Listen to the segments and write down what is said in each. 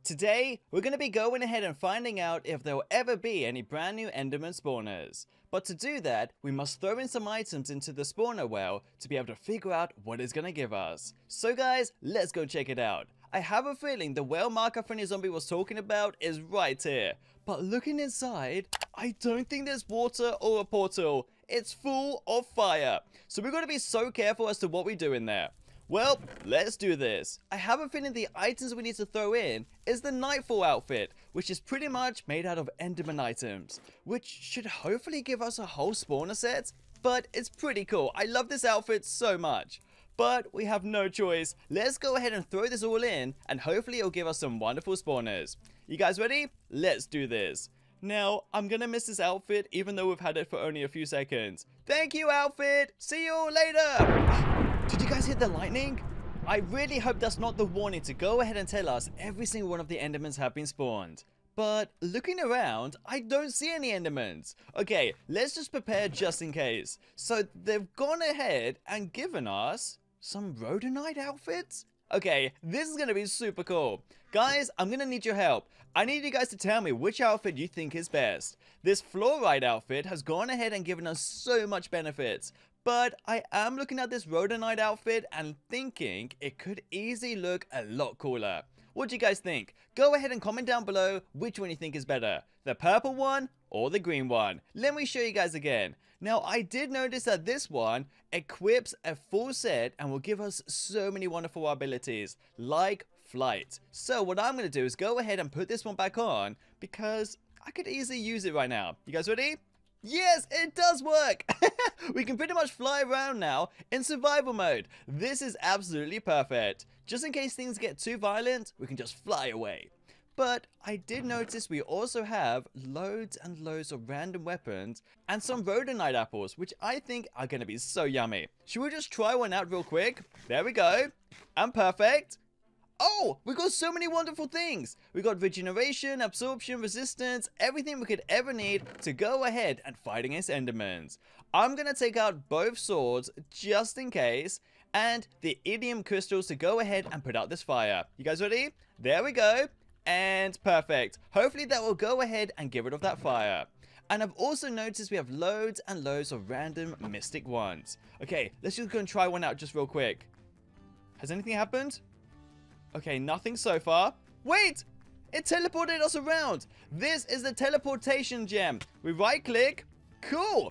Today, we're going to be going ahead and finding out if there will ever be any brand new Enderman spawners. But to do that, we must throw in some items into the spawner well to be able to figure out what it's going to give us. So guys, let's go check it out. I have a feeling the well marker Friendly Zombie was talking about is right here. But looking inside, I don't think there's water or a portal. It's full of fire. So we're going to be so careful as to what we do in there. Well, let's do this. I have a feeling the items we need to throw in is the Nightfall outfit, which is pretty much made out of Enderman items, which should hopefully give us a whole spawner set, but it's pretty cool. I love this outfit so much. But we have no choice. Let's go ahead and throw this all in, and hopefully it'll give us some wonderful spawners. You guys ready? Let's do this. Now, I'm gonna miss this outfit even though we've had it for only a few seconds. Thank you, outfit! See you later! Did you guys hear the lightning? I really hope that's not the warning to go ahead and tell us every single one of the Endermans have been spawned. But looking around, I don't see any Endermans. Okay, let's just prepare just in case. So they've gone ahead and given us some Rhodonite outfits? Okay, this is gonna be super cool. Guys, I'm gonna need your help. I need you guys to tell me which outfit you think is best. This Fluorite outfit has gone ahead and given us so much benefits. But I am looking at this Rhodonite outfit and thinking it could easily look a lot cooler. What do you guys think? Go ahead and comment down below which one you think is better. The purple one or the green one. Let me show you guys again. Now, I did notice that this one equips a full set and will give us so many wonderful abilities, like flight. So what I'm going to do is go ahead and put this one back on because I could easily use it right now. You guys ready? Yes, it does work! We can pretty much fly around now in survival mode. This is absolutely perfect. Just in case things get too violent, we can just fly away. But I did notice we also have loads and loads of random weapons and some Rhodonite apples, which I think are going to be so yummy. Should we just try one out real quick? There we go. And perfect. Oh, we got so many wonderful things. We got regeneration, absorption, resistance, everything we could ever need to go ahead and fight against Endermans. I'm going to take out both swords just in case, and the Iridium crystals to go ahead and put out this fire. You guys ready? There we go. And perfect. Hopefully that will go ahead and get rid of that fire. And I've also noticed we have loads and loads of random mystic ones. Okay, let's just go and try one out just real quick. Has anything happened? Okay, nothing so far. Wait! It teleported us around. This is the teleportation gem. We right click. Cool.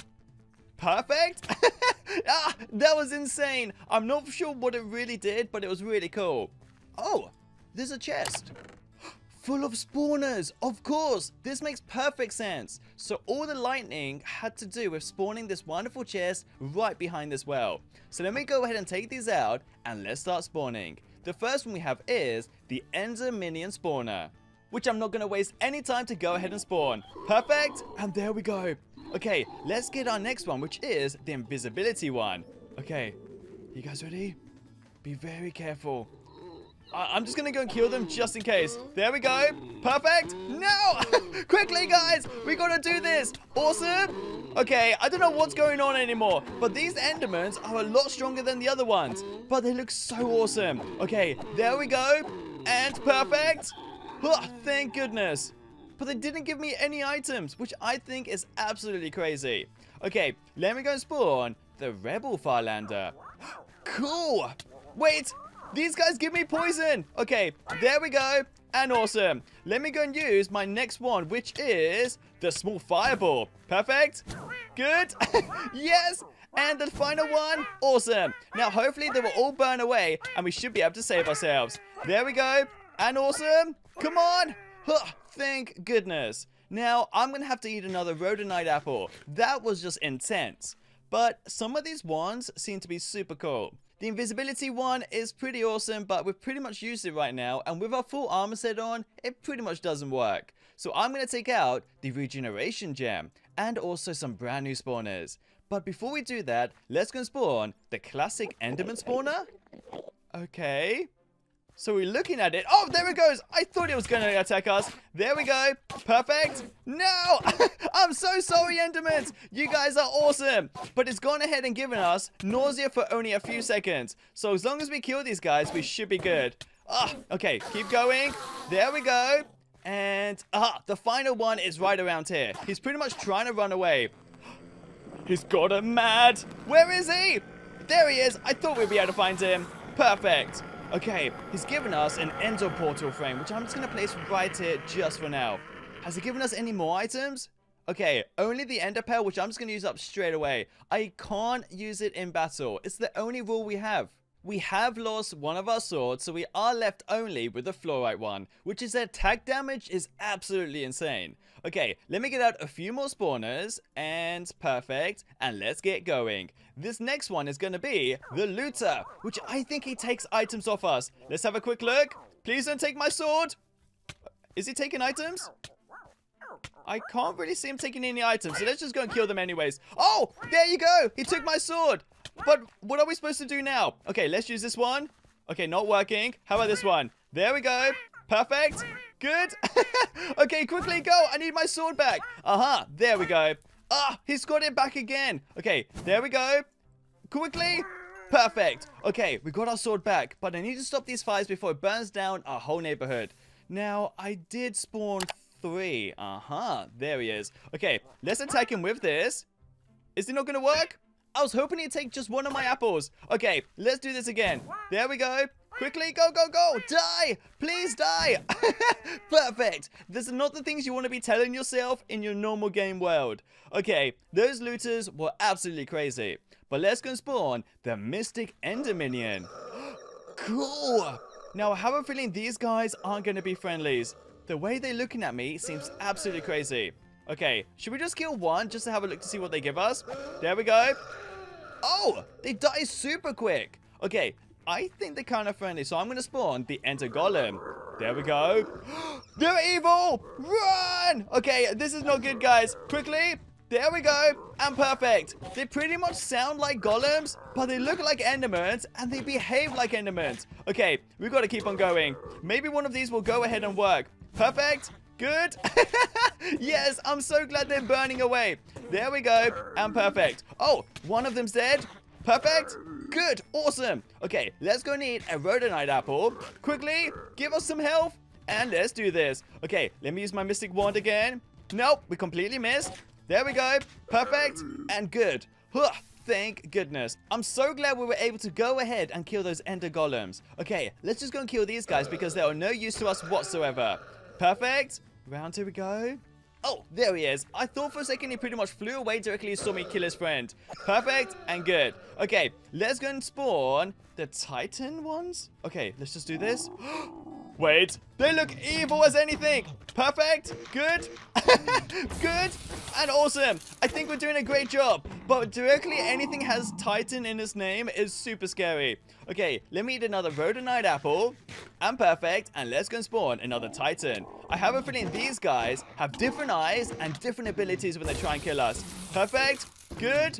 Perfect. Ah, that was insane. I'm not sure what it really did, but it was really cool. Oh, there's a chest. Full of spawners. Of course. This makes perfect sense. So all the lightning had to do with spawning this wonderful chest right behind this well. So let me go ahead and take these out and let's start spawning. The first one we have is the Ender Minion Spawner, which I'm not going to waste any time to go ahead and spawn. Perfect. And there we go. Okay, let's get our next one, which is the invisibility one. Okay, you guys ready? Be very careful. I'm just going to go and kill them just in case. There we go. Perfect. No! Quickly, guys. We got to do this. Awesome. Okay, I don't know what's going on anymore, but these Endermans are a lot stronger than the other ones, but they look so awesome. Okay, there we go. And perfect. Oh, thank goodness. But they didn't give me any items, which I think is absolutely crazy. Okay, let me go and spawn the Rebel Farlander. Cool. Wait. These guys give me poison. Okay, there we go. And awesome. Let me go and use my next one, which is the small fireball. Perfect. Good. Yes. And the final one. Awesome. Now, hopefully they will all burn away and we should be able to save ourselves. There we go. And awesome. Come on. Thank goodness. Now, I'm going to have to eat another Rhodonite apple. That was just intense. But some of these ones seem to be super cool. The invisibility one is pretty awesome, but we've pretty much used it right now, and with our full armor set on, it pretty much doesn't work. So I'm going to take out the regeneration gem, and also some brand new spawners. But before we do that, let's go and spawn the classic Enderman spawner. Okay. So we're looking at it. Oh, there it goes. I thought it was going to attack us. There we go. Perfect. No. I'm so sorry, Endermans. You guys are awesome. But it's gone ahead and given us nausea for only a few seconds. So as long as we kill these guys, we should be good. Ah, okay, keep going. There we go. And, the final one is right around here. He's pretty much trying to run away. He's got him mad. Where is he? There he is. I thought we'd be able to find him. Perfect. Okay, he's given us an ender portal frame, which I'm just going to place right here just for now. Has he given us any more items? Okay, only the ender pearl, which I'm just going to use up straight away. I can't use it in battle. It's the only rule we have. We have lost one of our swords, so we are left only with the fluorite one, which is attack damage is absolutely insane. Okay, let me get out a few more spawners, and perfect, and let's get going. This next one is going to be the looter, which I think he takes items off us. Let's have a quick look. Please don't take my sword. Is he taking items? I can't really see him taking any items, so let's just go and kill them anyways. Oh, there you go. He took my sword. But what are we supposed to do now? Okay, let's use this one. Okay, not working. How about this one? There we go. Perfect. Good. Okay, quickly go. I need my sword back. There we go. He's got it back again. Okay, there we go. Quickly. Perfect. Okay, we got our sword back, but I need to stop these fires before it burns down our whole neighborhood. Now, I did spawn 3. There he is. Okay, let's attack him with this. Is it not going to work? I was hoping he'd take just one of my apples. Okay, let's do this again. There we go. Quickly, go, go, go. Die. Please die. Perfect. These are not the things you want to be telling yourself in your normal game world. Okay, those looters were absolutely crazy. But let's go and spawn the Mystic Ender Minion. Cool. Now, I have a feeling these guys aren't going to be friendlies. The way they're looking at me seems absolutely crazy. Okay, should we just kill one just to have a look to see what they give us? There we go. Oh, they die super quick. Okay, I think they're kind of friendly, so I'm going to spawn the Ender Golem. There we go. They're evil. Run. Okay, this is not good, guys. Quickly. There we go. And perfect. They pretty much sound like golems, but they look like endermans, and they behave like endermans. Okay, we've got to keep on going. Maybe one of these will go ahead and work. Perfect. Good. Yes, I'm so glad they're burning away. There we go. And perfect. Oh, one of them's dead. Perfect. Good. Awesome. Okay, let's go need a rhodonite apple. Quickly, give us some health. And let's do this. Okay, let me use my mystic wand again. Nope, we completely missed. There we go. Perfect. And good. Thank goodness. I'm so glad we were able to go ahead and kill those ender golems. Okay, let's just go and kill these guys because they are no use to us whatsoever. Perfect. Round 2 we go. Oh, there he is. I thought for a second he pretty much flew away directly and saw me kill his friend. Perfect and good. Okay, let's go and spawn the Titan ones. Okay, let's just do this. Wait, they look evil as anything. Perfect. Good. Good. And awesome. I think we're doing a great job. But directly anything has Titan in its name is super scary. Okay, let me eat another rhodonite apple. And perfect. And let's go and spawn another Titan. I have a feeling these guys have different eyes and different abilities when they try and kill us. Perfect. Good.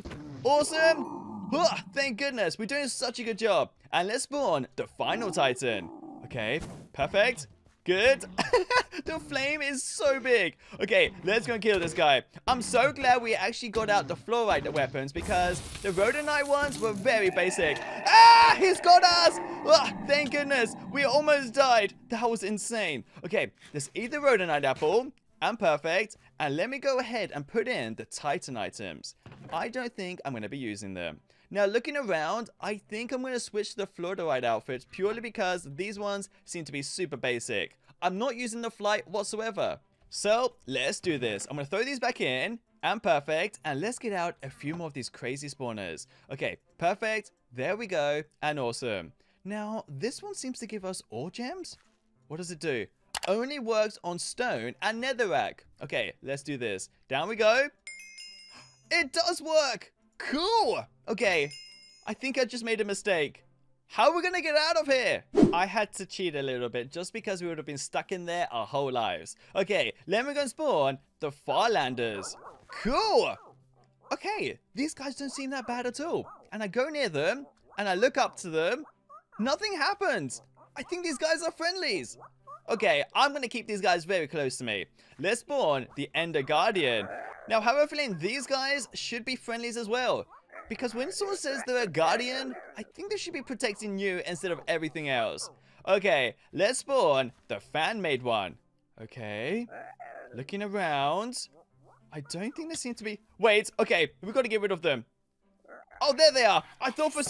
Awesome. Thank goodness. We're doing such a good job. And let's spawn the final Titan. Okay, perfect. Good. The flame is so big. Okay, let's go and kill this guy. I'm so glad we actually got out the fluorite weapons because the rhodonite ones were very basic. Ah, he's got us. Thank goodness. We almost died. That was insane. Okay, let's eat the rhodonite apple. And perfect. And let me go ahead and put in the Titan items. I don't think I'm going to be using them. Now, looking around, I think I'm going to switch to the fluorite outfits purely because these ones seem to be super basic. I'm not using the flight whatsoever. So, let's do this. I'm going to throw these back in. And perfect. And let's get out a few more of these crazy spawners. Okay, perfect. There we go. And awesome. Now, this one seems to give us ore gems. What does it do? Only works on stone and netherrack. Okay, let's do this. Down we go. It does work. Cool. Okay, I think I just made a mistake. How are we gonna get out of here? I had to cheat a little bit just because we would have been stuck in there our whole lives. Okay, let me go and spawn the Farlanders. Cool. Okay, these guys don't seem that bad at all. And I go near them and I look up to them. Nothing happens. I think these guys are friendlies. Okay, I'm gonna keep these guys very close to me. Let's spawn the Ender Guardian. Now, I have a feeling these guys should be friendlies as well. Because when someone says they're a guardian, I think they should be protecting you instead of everything else. Okay, let's spawn the fan-made one. Okay. Looking around. I don't think there seems to be... Wait, okay. We've got to get rid of them. Oh, there they are. I thought for...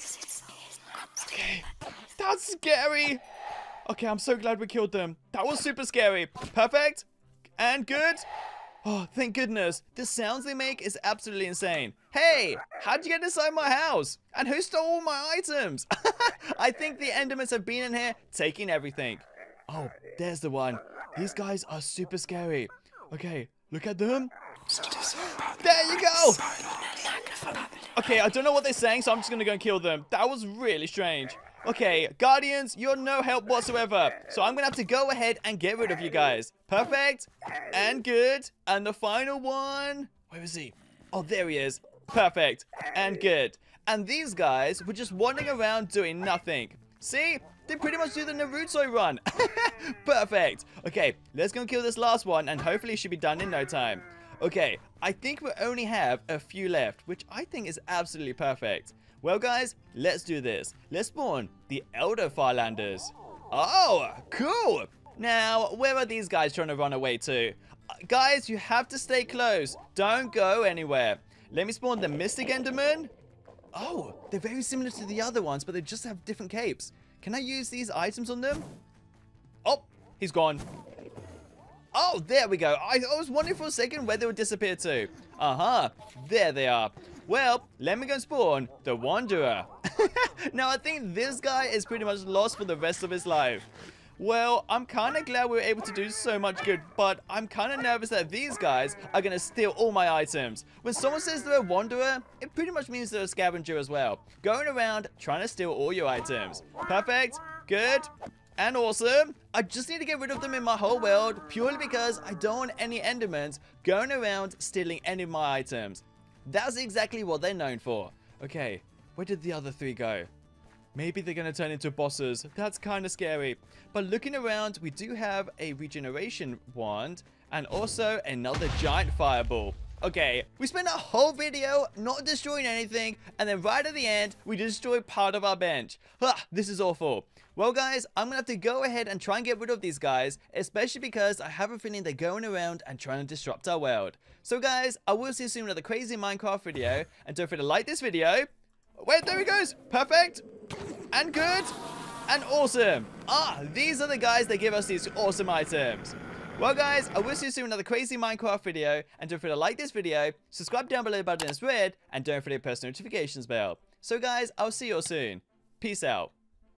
Okay. That's scary. Okay, I'm so glad we killed them. That was super scary. Perfect. And good. Oh, thank goodness. The sounds they make is absolutely insane. Hey, how'd you get inside my house? And who stole all my items? I think the Endermans have been in here taking everything. Oh, there's the one. These guys are super scary. Okay, look at them. There you go. Okay, I don't know what they're saying, so I'm just going to go and kill them. That was really strange. Okay, Guardians, you're no help whatsoever. So I'm going to have to go ahead and get rid of you guys. Perfect. And good. And the final one. Where is he? Oh, there he is. Perfect. And good. And these guys were just wandering around doing nothing. See? They pretty much do the Naruto run. Perfect. Okay, let's go and kill this last one, and hopefully it should be done in no time. Okay, I think we only have a few left, which I think is absolutely perfect. Well, guys, let's do this. Let's spawn the Elder Firelanders. Oh, cool. Now, where are these guys trying to run away to? Guys, you have to stay close. Don't go anywhere. Let me spawn the Mystic Enderman. Oh, they're very similar to the other ones, but they just have different capes. Can I use these items on them? Oh, he's gone. Oh, there we go. I was wondering for a second where they would disappear to. There they are. Well, let me go and spawn the Wanderer. Now, I think this guy is pretty much lost for the rest of his life. Well, I'm kind of glad we were able to do so much good, but I'm kind of nervous that these guys are going to steal all my items. When someone says they're a Wanderer, it pretty much means they're a scavenger as well. Going around trying to steal all your items. Perfect. Good. And awesome. I just need to get rid of them in my whole world, purely because I don't want any Endermans going around stealing any of my items. That's exactly what they're known for. Okay, where did the other three go? Maybe they're going to turn into bosses. That's kind of scary. But looking around, we do have a regeneration wand and also another giant fireball. Okay, we spent a whole video not destroying anything, and then right at the end, we destroyed part of our bench. This is awful. Well, guys, I'm going to have to go ahead and try and get rid of these guys, especially because I have a feeling they're going around and trying to disrupt our world. So, guys, I will see you soon with another crazy Minecraft video, and don't forget to like this video. Wait, there he goes. Perfect. And good. And awesome. These are the guys that give us these awesome items. Well, guys, I will see you soon with another crazy Minecraft video, and don't forget to like this video, subscribe down below, the button is red, and don't forget to press the notifications bell. So, guys, I'll see you all soon. Peace out.